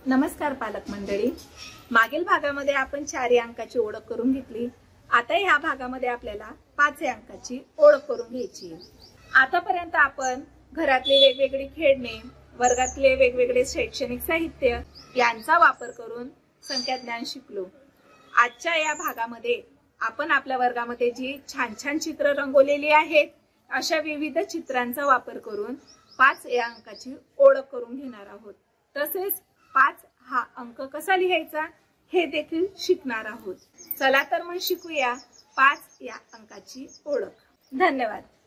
नमस्कार पालक मंडळी। मागील भागामध्ये आपण 4 अंकाची ओळख करून घेतली। आता ह्या भागामध्ये आपल्याला 5 अंकाची ओळख करून घ्यायची आहे। आतापर्यंत आपण घरातले वेगवेगळे खेळणे, वर्गातले वेगवेगळे शैक्षणिक साहित्य यांचा वापर करून संख्या ज्ञान शिकलो। आजच्या या भागामध्ये आपण आपल्या वर्गामध्ये जी छान छान चित्र रंगवलेली आहेत अशा विविध चित्रांचा वापर करून 5 या अंकाची ओळख करून घेणार आहोत। तसेच 5 हा अंक कसा लिहायचा हे देखील शिकणार आहोत। चला तर मग शिकूया 5 या अंकाची ओळख। धन्यवाद।